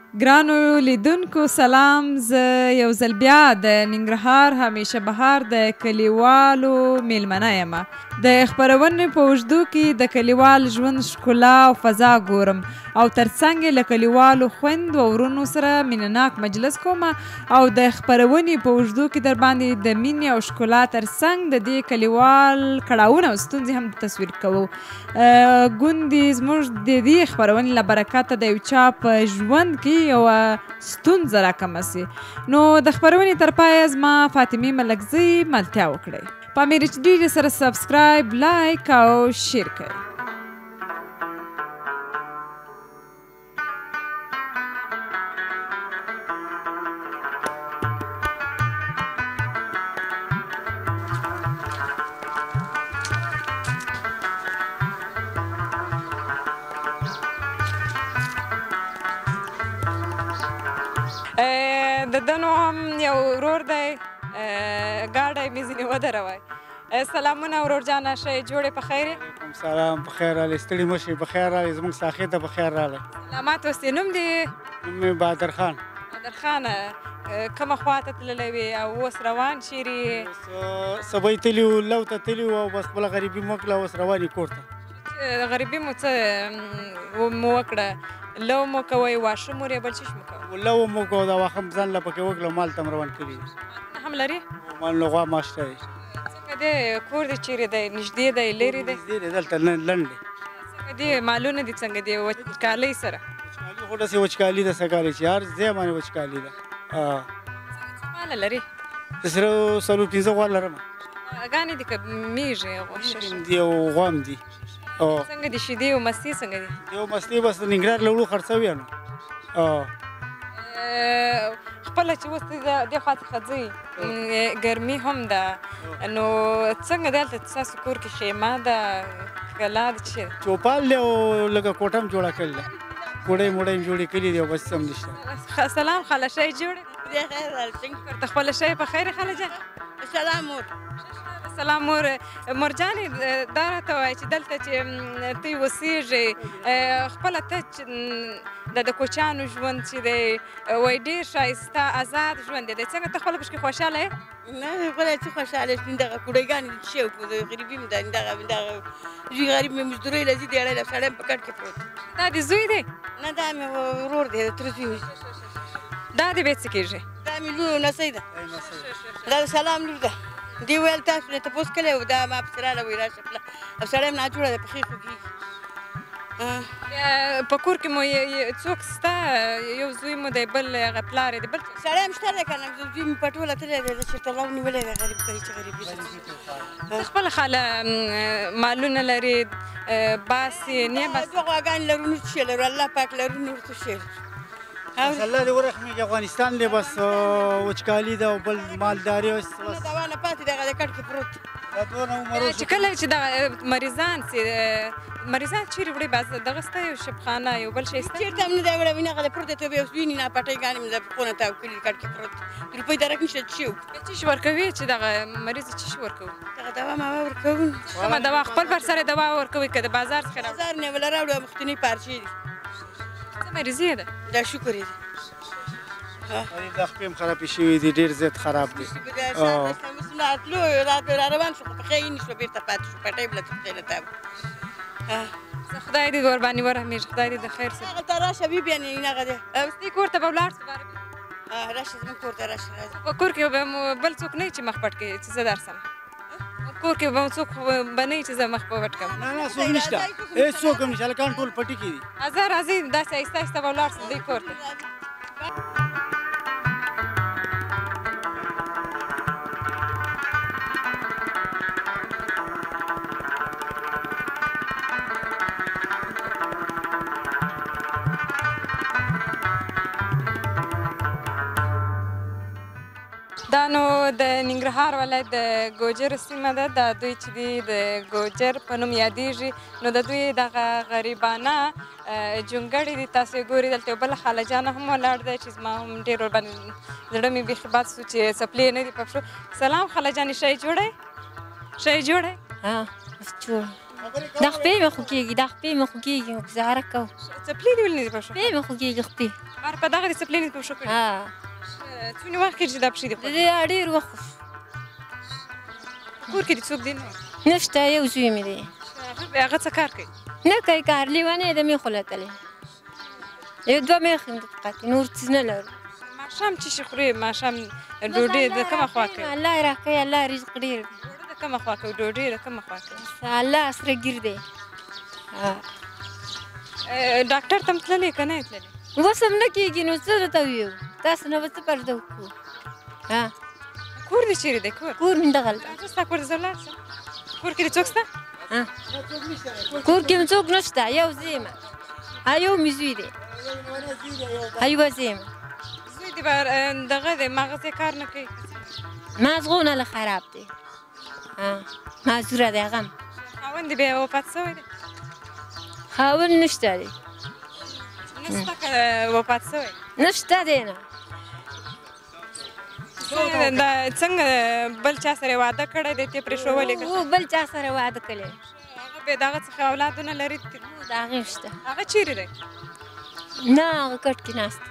ګرانو لیدونکو سلام. زه یو ځل بیا د ننګرهار همیشه بهار د کلیوالو میلمنه یم. د خپرونې په اوږدو کې د کلیوال ژوند ښکلا او فضا ګورم او ترڅنګ یې له کلیوالو خویندو او ورونو سره مینهناک مجلس کوم او د خپرونې په اوږدو کې در باندې د مینې او ښکلا ترڅنګ د دې کلیوال کړاوونه او ستونزې هم تصویر کوو. ګوندې زموږ د دې خپرونې له برکته د یو چا په ژوند کې یوه ستونزه راکمه سي، نو د خپرونې تر پایه زما فاطمې ملکزۍ ملتیا وکړئ. په امیر ایچ ډي سره سبسکرایب، لایک او شیر کړئ. د ده نو هم یو ورور دی، ګاډی مې ځینې ودروی. سلامونه ورور جانه، ښه جوړې په خیر یې؟ وعلیکم سلام، په خیر راغلی. ستړي مه شئ، په خیر راغلی. زموږ ساحې ته په خیر راغلی. سلامات اوسې. نوم دې؟ نوم مې بهادر خان. بهادر خان، کومه خوا ته تللی وې او اوس روان چیرې یې؟ سبا یې تلي وو، لو ته تلي وو او بس خپله غریبي مو وکړه، اوس روان یې کور ته. غریبي مو څه مو وکړه؟ لو مو کوئ، واښه مو ریبل، څه مو کوئ؟ لو مو کوو، دا واښه م ځان له پکې وکړه، مال ته م روان کړي دي. مالونه هم لري؟ مالونه غوا ماشته دی. څنګه دی کور دې چیرې دی؟ نږدې دی لرې دی؟ نږدې دی، دلته لنډ دی. څنګه دی مالونه دې څنګه دی وچکالۍ سره؟ وچکالي خو داسې وچکالي ده، څه کالي چې هر ځای باندې وچکالي ده. څه ماله لري؟ د سره 4-5 غوا لرم. غواګانې دي که میږې غوښه دي او غوا هم دي. څنګه دي شیدې او مستې څنګه دي؟ یو مستې بس د ننګرهار له وړو خرڅوي نو. خپله چې اوس دې خوا څخه ځئ، ګرمي هم ده، نو څنګه دی هلته ستاسو کور کې خیمه ده، ښکلا ده، څه ده؟ چوپال دی او لږه کوټه هم جوړه کړې ده، کوډۍ موډۍ هم جوړې کړي دي او بس هم نشته. سلام خاله، ښه جوړې؟ ته خپله ښه په خیر خاله جان؟ سلام مور. سلام مور. مور جانې دا راته وایه چې دلته چې ته اوسېږې، خپله ته د کوچیانو ژوند چې دی وایي ډېر ښایسته آزاد ژوند دی، څنګه ته خپله پکې خوشحاله یې؟ نه خپله څه خوشحاله شوم، دغه کوډیګانې دي څه وکړو، غریبي مې ده، دغه زوی غریب مې مزدورۍ له ځي دی اړی له سړی په کټ کې پروت. دا دې زوی دی؟ نه دا مې ورور دی، د تره زوی مې. دا دې بیا څه کېږي؟ دا مې لور نسۍ ده، دا د سلام لور ده. دې ویل تاسو نه تپوس کړی و، دا ما پسې راله وایي راشه پله، او سړی هم ناجوړه دی، پښې خوږېږي. په کور کې مو څوک شته؟ یو زوی مو دی، بل هغه پلار یې دی، بل سړی هم شته دی که نه، زوی مې پټوله تللی دی، چېرته لو نیولی دی، غریب کوي چې غریبي ده. ته خپله خاله مالونه لرې، باسې نه یې باسې؟ دوه غواګانې لرو، نور څه شی لرو، الله پاک لرو، نور څه شی لرو. الله دې ورحمېږي، افغانستان دی بس وچکالي ده او بل مالداري اوس بس دوا نه پاتې دی، هغه د کټ کې پروت دی. دا دونه عمر چې کله چې دغه مریضان سي، مریضان چیرې وړي؟ بس دغه سته یو شبخانه یو بل شی سته؟ چېرته هم نه دی وړی، وینې هغه د پروت دی، ته به اوس وینې نه پټۍ مې د پښو نه تاو کړي دي، کټ کې پروت دی، روپۍ درک نشته چې شي وکړو. څه شي ورکوي چې دغه مریض څه شي ورکوو؟ دغه دوا موا ورکوو. کومه دوا؟ خپل پر سره دوا ورکوي که د بازار څخه راوړي؟ بازار نه وله راوړو، مخکینۍ پارچې دي. څه مریضي ده؟ دا شکر یې دی. دا خپې هم خرابې شوي دي، ډېر زیات خراب دي. تلو را روان شو، خو پښې یې نه شوه، بېرته پاتې شو، پټۍ بله پښې نه تاو. خدای دې ورباندې ورحمېږي، خدای دې د خیر سره. هغلته راشه بي بیا نه هغه دی. ستی کور ته به ولاړ شو؟ راشه زموږ کور ته راشه. په کور کې به مو بل څوک نه وي چې مخ پټ کړي چې زه درسم؟ کور کې به مو څوک به نه وي چې زه مخ په پټ کړم؟ نه نه څوک نشته، هېڅ څوک هم نشته، هلکان ټول پټي کې دي. راځه داسې آهسته آهسته به ولاړ شو دوی کور ته. دا نو د ننګرهار ولایت د ګوجر سیمه ده، دا دوی چې دي د ګوجر په نوم یادېږي، نو د دوی دغه غریبانه جونګړې دي، تاسو یې ګورئ. دلته یو بله خاله جانه هم ولاړ دی چې زما هم ډېر ورباندې زړه مې بیخي بد سو چې څپلۍ نه دي په پښو. سلام خاله جانې، ښه یې جوړی؟ ښه یې جوړی؟ ها جوړ. دا خپې مې خوږېږي دا خپې مې خوږېږي ګزاره کوو څپلۍ دې ولې نه دي په شو خپې مې خوږېږي خپې په دغه دې څپلۍ نه دي په شو کړي څومره وخت کېږي چې دا پښې دي د دې ډېر وخت کور کې دې څوک دی نه نشته یو زوی مې دی هغه څه کار کوي نه کوي کار لیونی د مېخو لټلی یو دوه مېخې مې فقط نور څه نه لرو ماښام چې شي خورې ماښام ډوډۍ د کومه خوا کوي الله یې راکوي الله رزق ډېر دی د کومه خوا کوي ډوډۍ د کومه خوا کوي الله سره ګیر دی ډاکټر ته م تللی که نه یې تللی اوس هم نه کېږي نو څه درته وویو تاسو نه به څه پرده وکړو کور دې چېرې دی کور کور مې دغلته ستا کور دې زه ولاړ شم کور کې دې څوک شته کور کې مې څوک نشته یو زه یم یو مې زوی دی یوه زه یم زوی دې به دغه دی مغز یې کار نه کوي مغزونه له خراب دی معذوره دی هغه هم خاوند دې بیا وفات شوی دی خاوند نشته دی نشته که وفات شوی نشته دی نه څنګه بل چا سره واده کړی دی ته پرېښولی که بل چا سره واده کړی هغه بیا د هغه څخه اولادونه لري د هغې شته هغه چیرې دی نه هغه کټ کې ناست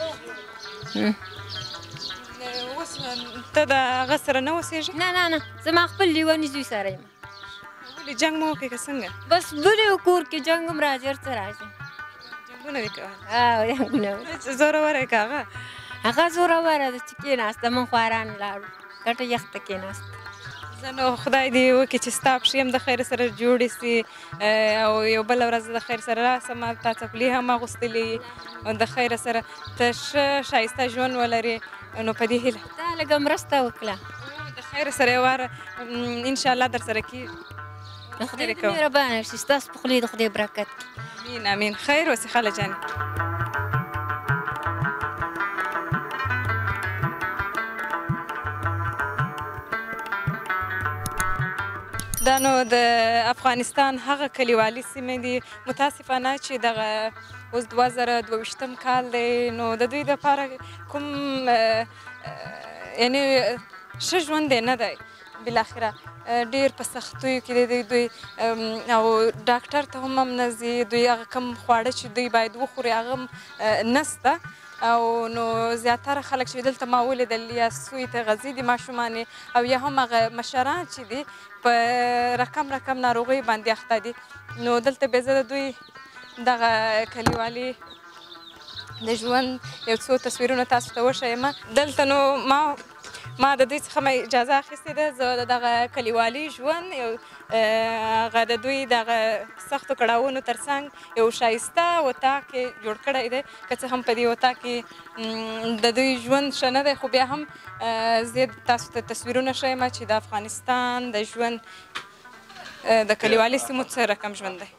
اوس ته د هغه سره نه اوسېږې نه نه نه زما خپل لیوني زوی سره یم ولې جنګ مو وکړې که څنګه بس بلې کور کې جنګ هم راځي هر څه راځي جنګونه دې کول جنګونه زوروره یې که هغه هغه زوروره ده چې کېناسته موږ خواران لاړو ګټه یخته کېناسته زه نو خدای دې وکړي چې ستا پښې هم د خیر سره جوړې سي او یو بله ورځ د خیر سره راسم تا څپلۍ هم اغوستلې د خیر سره ته ښه ښایسته ژوند ولرې نو په دې هیله تا لږه مرسته وکړه د خیر سره یو وار انشاءالله در سره کېږي خدای دې مهربانه شي ستاسو په خولې د خدای برکت امین امین خیر اوسې خاله جانې دا نو د افغانستان هغه کلیوالي سیمې دي متاسفانه چې دغه اوس 2022 کال دی نو د دوی دپاره کوم یعنې ښه ژوند دی نه دی بالاخره ډېر په سختیو کې دی دوی او ډاکټر ته هم نه ځي دوی هغه کوم خواړه چې دوی باید وخوري هغه هم نسته او نو زیاتره خلک چې دلته ما ولیدل یا سوی ته غذي دي ماشومان او یا هم هغه مشران چې دي په رقم ناروغیو باندې اخته دي نو دلته بیا زه د دوی دغه کلیوالي د ژوند یو څو تصویرونه تاسو ته وښیم دلته نو ما د دوی څخه اجازه اخیستې ده زه د دغه کلیوالي ژوند یو هغه د دوی دغه سختو کړاوونو ترڅنګ یو ښایسته اطاق یې جوړ کړی دی که څه هم په دې اطاق کې د دوی ژوند ښه نه دی خو بیا هم زه تاسو ته تصویرونه ښیم چې د افغانستان د ژوند د کلیوالي سیمو څه رقم ژوند دی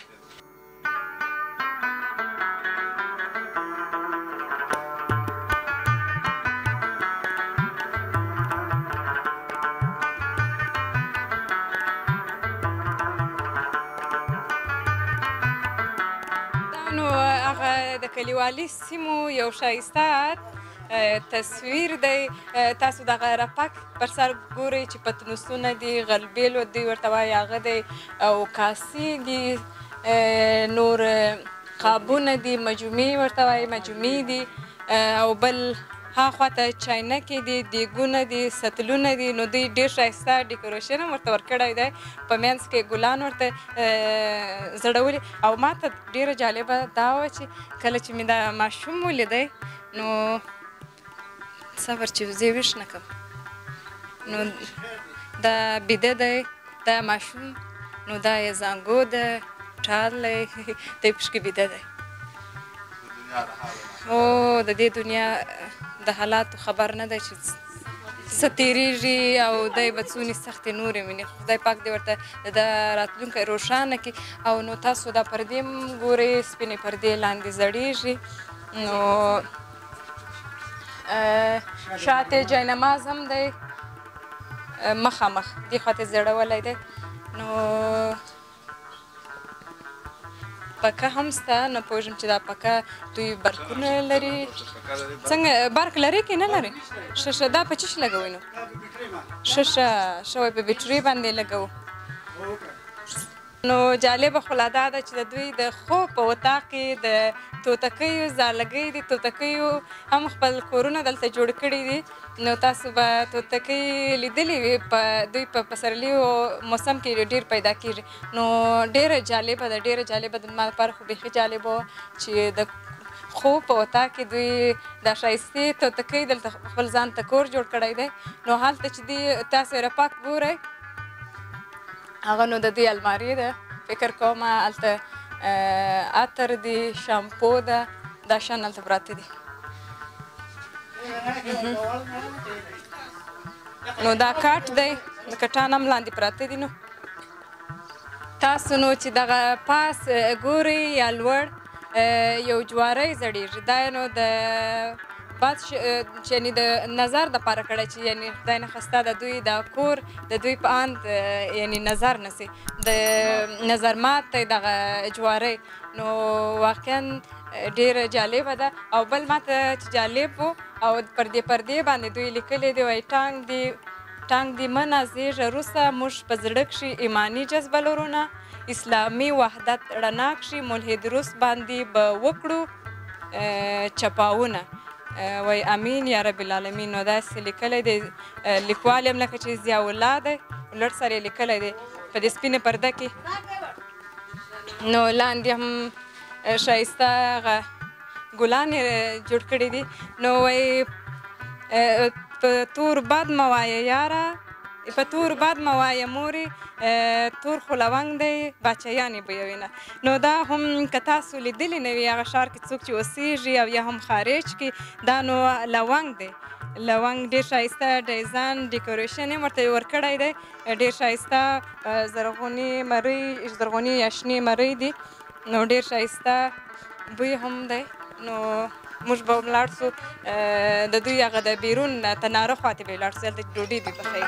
د کلیوالي سیمو یو ښایسته تصویر دی تاسو دغه رپک پر سر ګورئ چې پتنوسونه دي غلبیل دوی ورته وایي هغه دی او کاسې دي نور قابونه دي مجمې ورته وایي مجمې دي او بل هاخوا ته چاینکې دي دیګونه دي ستلونه دي نو دوی ډېر ښایسته ډیکوریشن هم ورته ورکړی دی په منځ کې ګلان ورته زړولي او ما ته ډېره جالبه دا وه چې کله چې مې دا ماشوم ولیدی نو صبر چې زه ویښ نه کړم نو دا بیده دی دا ماشوم نو دا یې زانګو ده ټال دی دی پشکې بیده دی او د دې دنیا د حالاتو خبر نه دی چې څه تېرېږي او دی به څونې سختې نورې ویني خدای پاک دې ورته د راتلونکی روښانه کړي او نو تاسو دا پردې هم ګورئ سپینې پردې لاندې زړېږي نو شاته جاینماز هم دی مخامخ دې خواته زړولی دی نو پکه هم شته نه پوهېږم چې دا پکه دوی برقونه لري څنګه برق لري که نه لري ښه دا په څه شي لګوئ نو ښه ښه وایي په بیټرۍ باندې لګوو نو جالبه خو لا دا ده چې د دوی د خوب په اتاق کې د توتکیو ځالګۍ دي توتکیو هم خپل کورونه دلته جوړ کړي دي نو تاسو به توتکۍ لیدلې وي دوی په پسرلي موسم کې ډېر پیدا کېږي نو ډېره جالبه ده ډېره جالبه ده زما لپاره خو بیخي جالبه وه چې د خوب په اتاق کې دوی دا ښایستې توتکۍ دلته خپل ځان ته کور جوړ کړی دی نو هلته چې دی تاسو رپاک ګورئ هغه نو د دوی الماري ده فکر کوم هلته عطر دي شامپو ده دا شیان هلته پراته دي نو دا کاټ دی د کټان هم لاندې پراته دي نو تاسو نو چې دغه پاس ګورئ یا لوړ یو جواری زړیږي دا نو د باد چې یعنې د نظر دپاره کړی چې یعنې خدای نخواسته د دوی دا کور د دوی په اند یعنې نظر نسي د نظر مات دی دغه جواری نو واقعا ډېره جالبه ده او بل ماته چې جالب و او پر دې پردې باندې دوی لیکلی دی وایي ټانګ دې مه نازېږه روسه موږ په زړه کښې ایماني جذبه لرو نه اسلامي وحدت رڼا کښې ملحد روس باندې به وکړو چپاوونه وایي امین یا رب العالمین نو داسې لیکلی دی لیکوال یم لکه چې ضیاء الله دی لوړ سر یې لیکلی دی په دې سپینې پرده کې نو لاندې هم ښایسته هغه ګلان یې جوړ کړي دي نو وایي په تور باد مه وایه یاره په تور باد مه وایه مورې تور خو لونګ دی باچیانې بویوینه نو دا هم که تاسو لیدلی نه وي هغه ښار کې څوک چې اوسېږي او یا هم خارج کې دا نو لونګ دی لونګ ډېر ښایسته ډیزاین ډیکوریشن یې ورته ورکړی دی ډېر ښایسته زرغونې یا شنې مرۍ دي نو ډېر ښایسته بوی هم دی نو موږ به ولاړ سو د دوی هغه د بیرون تناره خواته به ولاړ سو هلته ډوډۍ دوی پخوي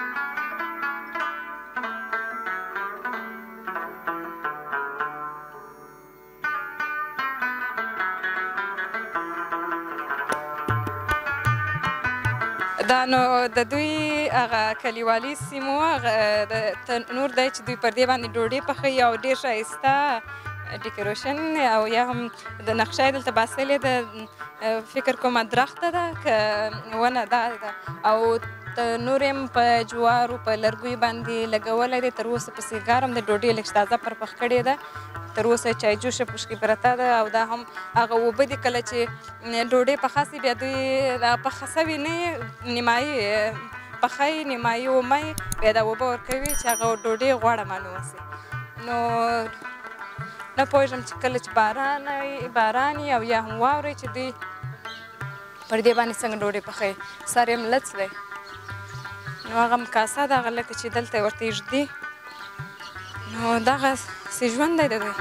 دا نو د دوی هغه کلیوالي سیمو هغه تنور دی چې دوی پر دې باندې ډوډۍ پخوي او ډېر ښایسته ډیکوریشن او یا هم د نقشه یې دلته باسلې ده فکر کومه درخته ده که ونه ده او تنور یې په جوارو په لرګیو باندې لګولی دی تر اوسه په سیګار هم د ډوډۍ لږ تازه پر پخ کړې ده تر اوسه چای جوشه پوشکې پرته ده او دا هم هغه اوبه دي کله چې ډوډۍ پخه سي بیا دوی دا پخه سوي نه نیمایي پخی نیمایي اومی بیا دا اوبه ورکوي چې هغه ډوډۍ غوړه معلومه سي نو نه پوهېږم چې کله چې باران وي او یا هم واورئ چې دوی پر دې باندې څنګه ډوډۍ پخوي سر یې هم لڅ دی نو هغه کاسه ده هغه لکه چې دلته ورته ایږدي نو دغسې ژوند دی د دوی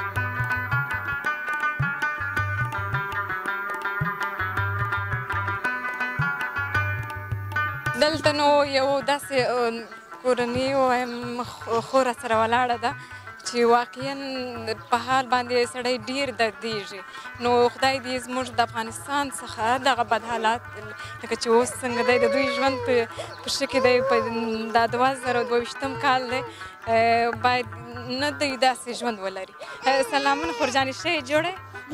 دلته نو یو داسې کورنۍ وایم خور راسره ولاړه ده چې واقعا په حال باندې سړی ډېر دردېږي نو خدای دې زموږ د افغانستان څخه دغه بد حالات لکه چې اوس څنګه دی د دوی ژوند په ښه کې دی په دا 2022 کال دی باید نه دوی داسې ژوند ولري سلامونه خورجانې ښه یې جوړې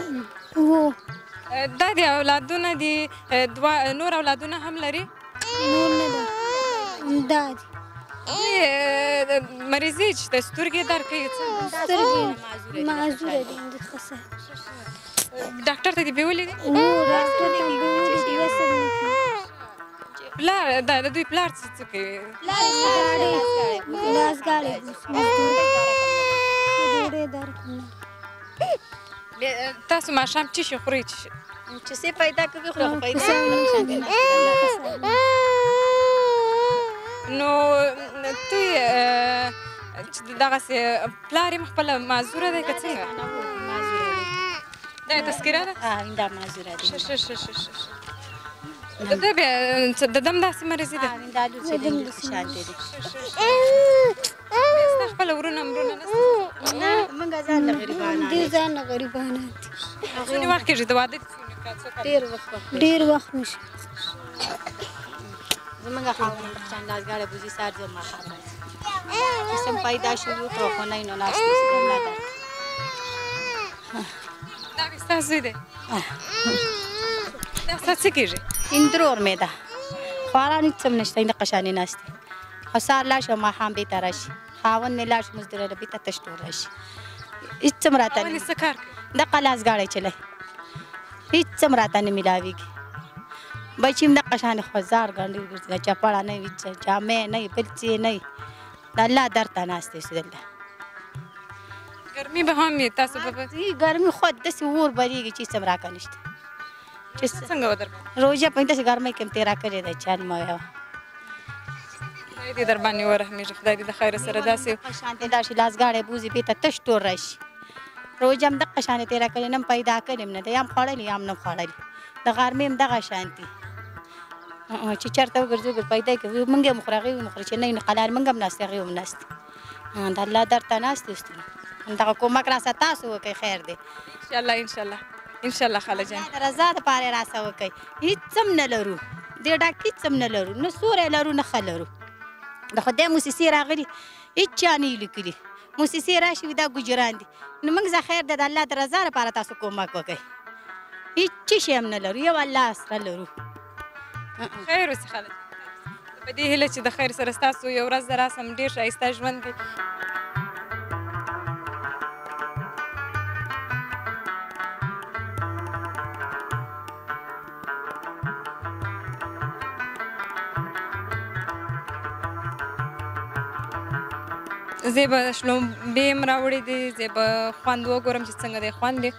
دا د اولادونه دي نور اولادونه هم لري نور نه ده دا دي مریضي چې د سترګې درد کوي سترګې معذوره دي ښه ډاکټر ته دې بیولې دي ډاکټر ته بیولې دي پلار د دوی پلار څه کوي لاس ګاډی ډوډۍ درکوي تاسو ماښام څه شي خورئ چې څه پیدا کوي خو پیدا نو دوی دغسې پلار یې خپله معذوره دی که څنګه دا تذکره ده دا معذوره دي د ده بیا د دم داسې مریضي ده دا دوی شان دي ستا خپله ورونه مرونه نشته نه موږ ځان له غریبانه دې ځان له غریبانه دي څومره وخت کېږي د واده ډېر وخت نشي زمونږ خاوند چند لاس ګاډی بوزي سار زما خبره چې سم پیدا شي وکړو خو نه نو ناست اوس د الله درد دا مې ستا زوی دی دا ستا څه کېږي اندرور مې ده خواران هېڅ هم نشته دقه شانې ناست دي او سهار لاړ شي او ماښام بېرته راشي خاوند مې لاړ شي مزدوره بېرته تش ډول راشي هېڅ هم راته خاوند یې څه کار کوي دقه لاس ګاډی چلی هېڅ هم راته نه میلاوېږي بچي هم دقه شانې خوځار ګنډې ګرځي د چپړه نه وي جامې نه وي بل څه نه وي د الله در ته ناست دی سدله ګرمي به هم وي تاسو به ګرمي خو داسې اور بلېږي چې هېڅ هم راکه نشته څنګه ودر روژه په داسې ګرمۍ کې هم تېره کړې ده چل مه وایه خدای دې در باندې ورحمېږي خدای دې د خیره سره داسې شانتې لاړ شي لاس ګاډی بوځي بېرته تش ټول راشي روژه هم دقه شانې تېره کړې نه هم پیدا کړې هم نه ده یا هم خوړلې یا هم نه خوړلې د غرمې هم دغه شانتي چې چېرته وګرځو پیدا کوي موږ هم وخورو هغوی هم وخوري چې نه وي نو قلار موږ هم ناست هغوی هم ناست د الله در ته ناست اوس دغه کومک راسه تاسو وکړئ خیر دی انشاءالله انشاءالله انشاءالله خاله جان د رضا دپاره یې راسه وکړئ هېڅ هم نه لرو دې ډک هېڅ هم نه لرو نه سوری لرو نه ښه لرو د خدای موسسې راغلي هېڅ چا نه یې لیکلي موسسې راشي وي دا ګجران دي نو موږ زه خیر دی د الله د رضا لپاره تاسو کومک وکړئ هېڅ شی هم نه لرو یو الله سره لرو خیر اوسې خاله جان په دې هیله چې د خیر سره ستاسو یو ورځ د راسم ډېر ښایسته ژوند دی زه به شلومبې هم راوړې دي زه به خوند وګورم چې څنګه دی خوند دی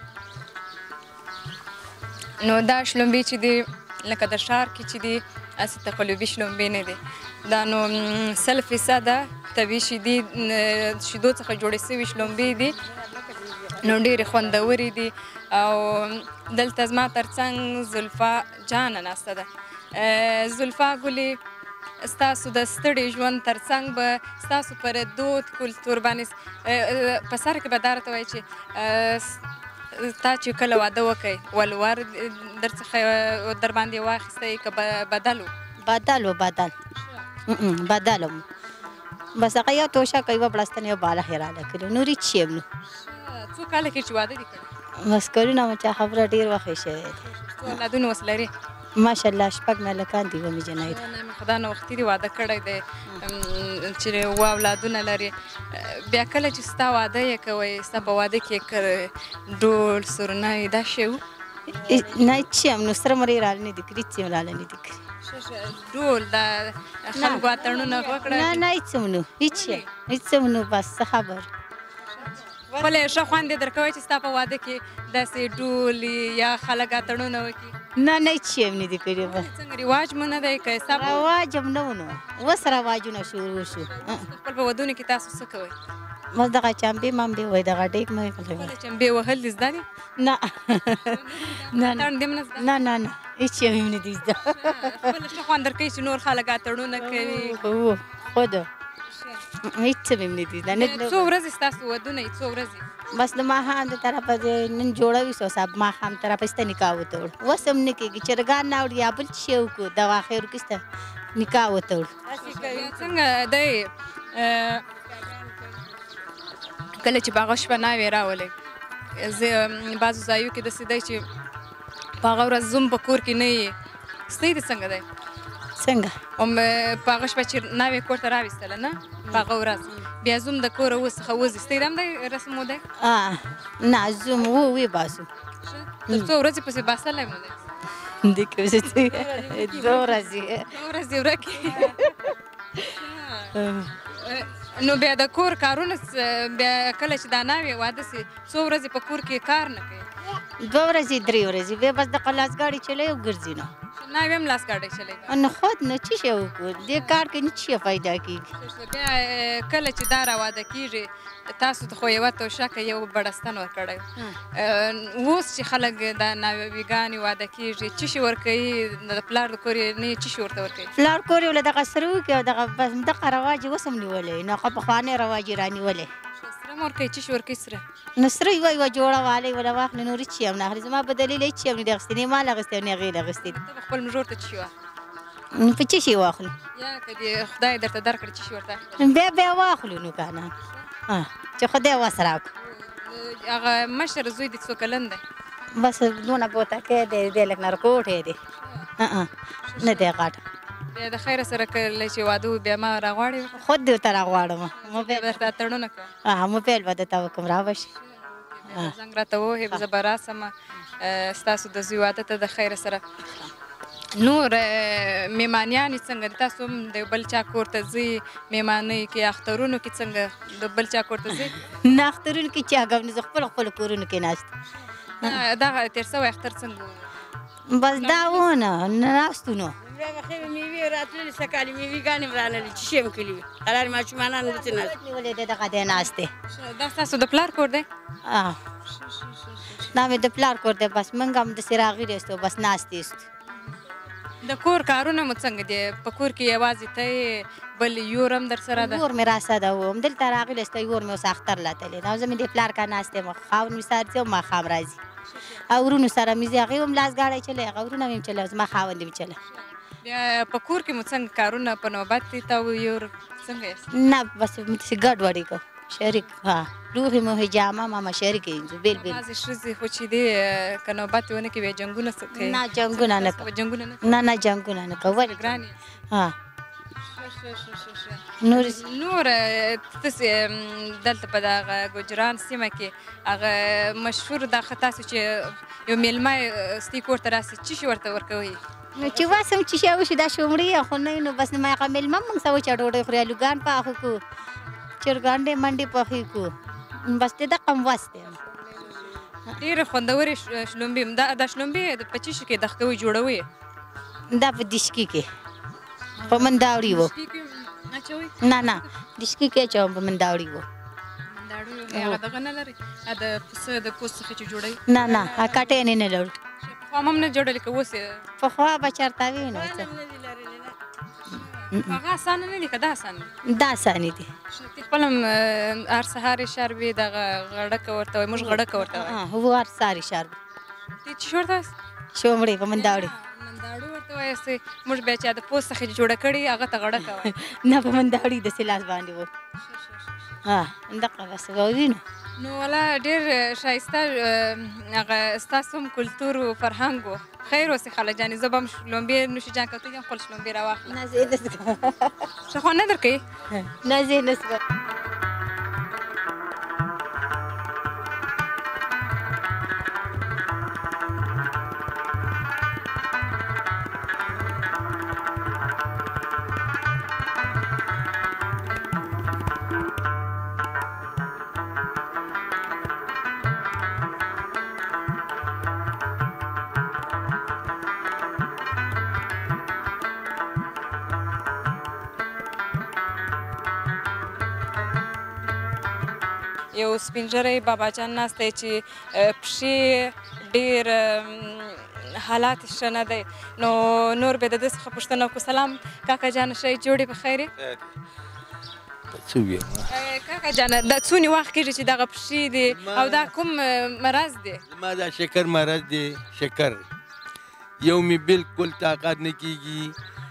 نو دا شلومبې چې دي لکه د ښار کې چې دي هسې تقلبي شلومبې نه دي دا نو 100% طبیعي شیدو څخه جوړې سوي شلومبې دي نو ډېرې خوندورې دي او دلته زما تر څنګ زلفا جانه ناسته ده زلفا ګلې ستاسو د ستړي ژوند تر څنګ به ستاسو پر دود کلتور باندې په سر کې به دا راته وایي چې تا چې کله واده وکړئ ولور درڅخه در باندې واخیستی که بدل و بدل و بدل بدل هم بس هغه یو توشه کوي یوه بړستن یو بالښت یې راله کړي نور هېڅ شی هم نه څو کاله کې چې واده دې کړی بس کلونه مو چا خبره ډېر وخت یې شوی دی څو اولادونه اوس لرې ماشاءالله شپږ مې هلکان دي یوه مې جنۍ ده نه مې خدا نه وختي دې واده کړی دی چې اووه اولادونه لري بیا کله چې ستا واده یې کوئ ستا په واده کې ډول سورنی دا شی و نه هېڅ شی هم نو سره مرې راله نه دي کړي هېڅ یې راله نه دي کړي ډول دا خلکو اتڼونه وکړه نه نه هېڅ هم نو هېڅ شی هېڅ هم نو بس څه خبر خپله ښه خوند یې درکوی چې ستا په واده کې داسې ډول یا خلک اتڼونه وکړي نه نه هېڅ شی هم نه دي کړي بس څنګه رواج مو نه دی که ستا رواج هم نه و نو اوس رواجونه شروع شو خپل په ودونو کې تاسو څه کوئ بس دغه چمبې ممبې وایي دغه ډیک مې خپله چمبې وهل دې زده دي نه نه اتڼ دې هم نه زده نه نه نه هېڅ شی هم نه دي زده خپله ښه خوند درکوي چې نور خلک اتڼونه کوي خود هېڅ هم نه دي زده څو ورځې ستاسو ودونه یې څو ورځې بس د ماښام د طرفه نن جوړوي سو صاحب ماښام طرفه سته نکاح وتړو اوس هم نه کېږي چرګان راوړي یا بل شی وکړو د اخر کې سته نکاح وتړو څنګه دی کله چې په هغه شپه ناوې راولئ زه بعضو ځایو کې داسې دی چې په هغه ورځ زوم په کور کې نه یې ستۍ دې څنګه دی څنګه په هغه شپه چې ناوې کور ته راویستله نه په هغه ورځ بیا زوم د کوره څخه وځي ستۍ هم دی رسم و دی نه زوم وباسو تر څو ورځې پسې باسلی مو دی د کوزې دوه ورځې ورکې نو بیا د کور کارونه بیا کله چې دا ناوې واده سي څو ورځې په کور کې کار نه کوي 2 ورځې 3 ورځې بیا بس د لاس ګاډي چلی او ګرځي نه ناوې هم لاس ګاډی چلی نه خود نه څه شی وکړو دې کار کې نه څه پیدا کېږي بیا کله چې دا راواده کېږي تاسو ته خو یوه توشکه یو بړستن ورکړی اوس چې خلک دا ناوېګانې واده کېږي څه شي ورکوي د پلار د کور یې نه څه شي ورته ورکوي پلار کور یې له دغه سره وکړي او دغه بس دغه رواج یې اوس هم نیولی نو هغه پخوانی رواج یې رانیولی سره هم ورکوي څه شي ورکوي سره نو سره یوه جوړه والی وله واخلي نور هېڅ شي هم نه اخلي زما په دلیل هېڅ شي هم نه دي اخیستي نه یې مال اخیستی او نه یې غېل اخیستي ته به خپل مژور ته څه شي واخلې نو په څه شي واخلو یا که دې خدای درته درکړي څه شي ورته بیا واخلو نو که نه چې خدای وس راکړو هغه مشر زوی دې څو کلن دی بس دونه ګوتکی دی دی لږ نرکوټی دی نه دی غټ بیا د خیره سره کله چې واده وي بیا ما راغواړې خود دې ورته راغواړم بیا درته تړونه کوم موبایل به درته وکړم راوشي زنګ راته ووهې زه به راسم ستاسو د زوی واده ته د خیره سره نور میمانیانې څنګه دي تاسو هم د بل چا کور ته ځئ میمانۍ کې اخترونو کې څنګه د بل چا کور ته ځئ نه اخترونو کې چا کوم زه خپلو کورونو کې ناست دغه تېر سوی اختر څنګه و بس دا و نه ناستو نو بیا به خیر میوې راتللې سکالې میوېګانې م رانلې چې شی م کلي قرار ماشومانان داسې ناست نیولې دی دغه دی ناست دی دا ستاسو د پلار کور دی دا مې د پلار کور دی بس موږ هم داسې راغلي یستو بس ناست یستو د کور کارونه مو څنګه دي په کور کې یوازې ته بل یور هم در سره ده یور مې راسده و همدلته راغلی یسته یور مې اوس اختر لتلی نو زه مې د پلار کار ناست یم خاون مې سهار ځي او ماښام راځي او ورونو سره مې ځي هغې هم لاس ګاډی چلی هغه ورونه مې هم چلی زما خاوند مې چلی بیا په کور کې مو څنګه کارونه په نوبت دي ته او یور څنګه یاست نه بس موږ داسې ګډوډې کوو شریک لوښي مو حجامه ماما شریک یې بیل بیل بعضې ښځې خو چې دی که نوبت ونه کړي بیا جنګونه کوي نه جنګونه نه کوو جنګونه نه جنګونه نه کوو ولې ګران یې نور تاسې دلته په دغه ګجران سیمه کې هغه مشهور دا ښه تاسو چې یو میلمه ستي کور ته راسي څه شي ورته ورکوئ نو چې وسم چې شی وشي دا شومړې خو نه نو بس نو هغه میلمه موږ سره وچه ډوډۍ خوري الوګان پاخو کړو چرګان ډې منډې پخې کړو بس دې دغه هم وس دی ډېرې خوندورې شلومبې دا شلومبې په څه شي کې دغه کوئ جوړوئ دا په دشکي کې په منداوړي و نه دشکي کې اچوم په منداوړي و هغه دغه نه لري د پسه د پوست څخه چې جوړوي نه کټې نه لرو پخوا هم نه جوړلې که اوس پخوا به چېرته وي نو څه هغه اسانه نه دي که دا اسانه دي دا اسانې دي خپل هم هر سهار یې شر وي دغه غړکه ورته وایي موږ غړکه ورته وایو هو هر سهار یې شر وي څه شي ورته وایاست شومړې په منداوړي منداړو ورته وایاست موږ بیا چې د پوست څخه جوړه کړي هغه ته غړکه وایي نه په منداوړي داسې لاس باندې و دغه بس وینو نو والا ډېر ښایسته هغه ستاسو هم کلتور و فرهنګ و خیر اوسې خاله جانې زه به هم شلومبې نوشي جان کوتل یم خپل شلومبې راواخلم نه زه داسې ښه خوند نه درکوي نه زه نسبت یو سپینږیری بابا جان ناست دی چې پښې ډېر حالات ښه نه دی نو نور به د ده څخه پوښتنه وکړو سلام کاکا جانه ښه جوړې په خیر یې کاکا جانه دا څونې وخت کېږي چې دغه پښې دي او دا کوم مرض دی زما دا شکر مرض دی شکر یو مې بلکل طاقت نه کېږي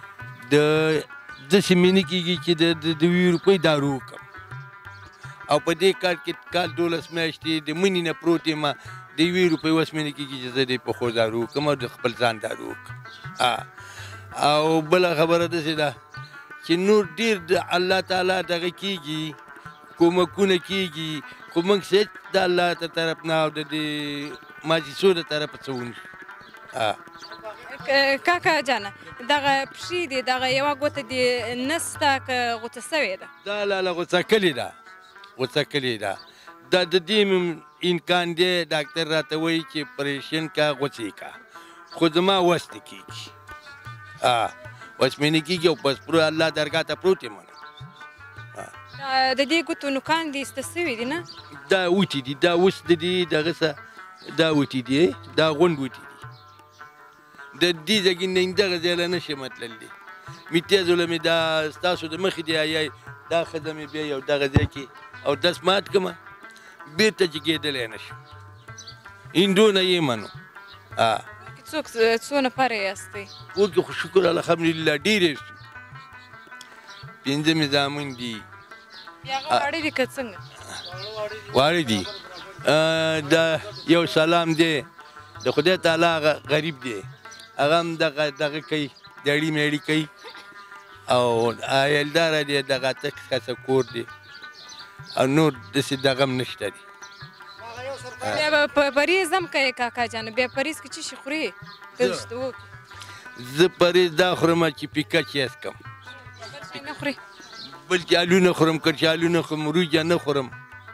داسې مې نه کېږي چې د 2 روپۍ دارو وکړم او په دې کال کې کال 12 میاشتې د مني نه پروت یم د 1 روپۍ وس مې نه کېږي چې زه د پښو دارو وکړم او د خپل ځان دارو وکړم او بله خبره داسې ده چې نور ډېر د الله تعالی دغه کېږي کومکونه کېږي خو موږ هېڅ د الله ته طرف نه او د دې ماجسو د طرفه څه ونه کاکا جانه دغه پښې دي دغه یوه ګوته دې نسته که غوڅه سوې ده دا لاله غوڅه کلې ده غوڅه کلې ده دا د دې امکان دی ډاکټر راته وایي چې پریشن کا غوڅې کا خو زما وس نه کېږي وس مې نه کېږي او بس پوره الله درګاه ته پروت یم د دې ګوتو نوکان دې ایسته سوي دي نه دا وتې دي دا اوس د دې دغه څه دا وتې دي دا غونډ وتې دي د دې ځای نه دغه ځای له نشم تللی مې تېزوله مې دا ستاسو د مخې دی یا دا ښځه مې بیا یو دغه ځای کې او دس مات کړمه بېرته چې کېدلی نه شم هندونه یې منو څو نفره یاستئ؟ کور کې خو شکر الحمدلله ډېر یې 5 مې زامن دي. بیا هغه واړه دي که څنګه؟ واړه دي. دا یو سلام دی د خدای تعالی هغه غریب دی هغه هم دغه کوي دړي میړي کوي او ایلداره دی دغه تک کسه کور دی او نور داسې دغه هم نشته دی. بیا به پریز هم کوې کاکا جانه بیا پریز کې څه شي خورې؟ زه پریز دا خورم چې پیکه چیز کم نه خورې بلکې الو نه خورم کچالو نه خورم روجه نه خورم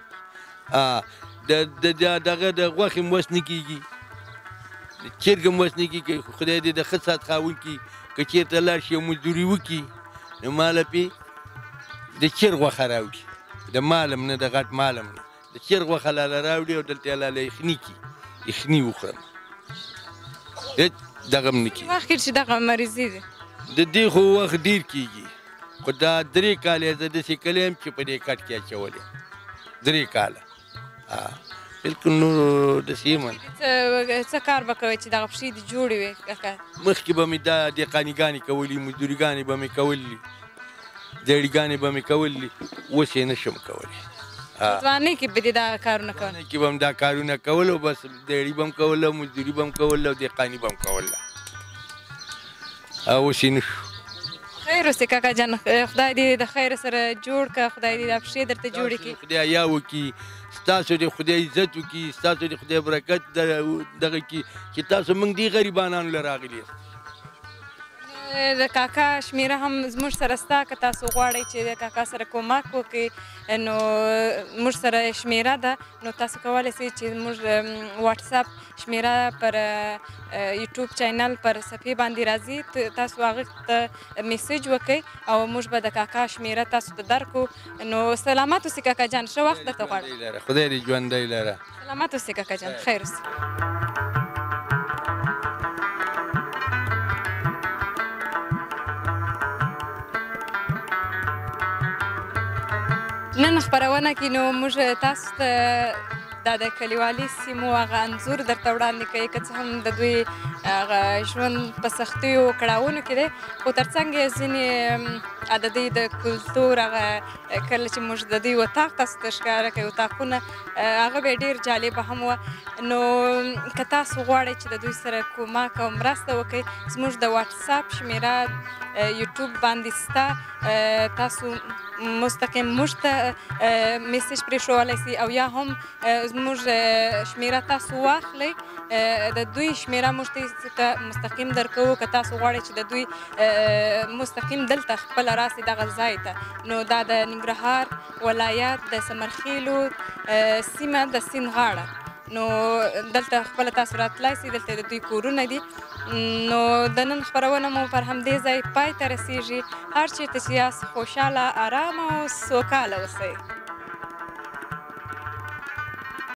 دغه د غوښې م وس نه کېږي د چرګ م وس نه کېږي خدای دې د ښه سات خاوند کړي که چېرته لاړ شي او مزدوري وکړي نو ماله پې د چرګ غوښه راوړي د مالم نه د غټ مالم نه د چرګ غوښه لاله راوړي او دلته یې لاله یخني کړي یخني وخورم هېڅ دغه م نه کېږي. وخت کې چې دغه مریضي دی د دې خو وخت ډېر کېږي خو دا 3 کاله زه داسې کلی یم چې په دې کټ کې اچولی 3 کاله بلکل نور داسې یم څه کار به کوئ چې دغه پښې دې جوړې وي کاکا؟ مخکې به مې دا دهقانیګانې کولې مزدوريګانې به مې کولې دیړیګانې به مې کولې اوس یې نه شم کولی. ځوانۍ کې به دې دا کارونه کول؟ کې به م دا کارونه کول او بس دیړي به م کوله مزدوري به م کوله او دهقاني به م کوله اوس یې نه شو. خیر اوسې کاکا جان خدای دې د خیر سره جوړ کړه خدای دې دا پښې درته جوړې کړي خدای حیا وکړي ستاسو دې خدای عزت وکړي ستاسو دې خدای برکت دغه کړي چې تاسو موږ دې غریبانانو له راغلي یاست. د کاکا شمیره هم زموږ سره سته که تاسو غواړئ چې د کاکا سره کومک وکړئ نو موږ سره شمیره ده نو تاسو کولی شئ چې موږ واټساپ شمیره پر یوټیوب چینل پر صفحې باندې راځي تاسو هغه ته میسیج وکړئ او موږ به د کاکا شمیره تاسو ته درکړو. نو سلامت اوسئ کاکا جان ښه وخت درته غواړم. خدای دې ژوندی لره. سلامت اوسئ کاکا جان خیر اوسئ. نن خپرونه کې نو موږ تاسو ته دا د کلیوالي سیمو هغه انځور درته وړاندې کوي که څه هم د دوی هغه ژوند په سختیو کړاوونو کې دی خو تر څنګ یې ځینې د دوی د کلتور هغه کله چې موږ د دوی اطاق تاسو ته ښکاره کوي اطاقونه هغه به ډېر جالبه هم وه. نو که تاسو غواړئ چې د دوی سره کومک او مرسته وکړئ زموږ د واټساپ شمیره یوټیوب باندې سته تاسو مستقیم موږ ته میسیج پرېښولی سئ او یا هم زموږ شمیره تاسو واخلئ د دوی شمیره موږ ته مستقیم درکوو که تاسو غواړئ چې د دوی مستقیم دلته خپله راسئ دغه ځای ته نو دا د ننګرهار ولایت د سمرخیلو سیمه د سیند غاړه نو دلته خپله تاسو راتلی سئ دلته د دوی کورونه دي. نو د نن خپرونه مو پر همدې ځای پای ته رسیږي. هر چېرته چې یاست خوشحاله ارامه او سوکاله اوسئ.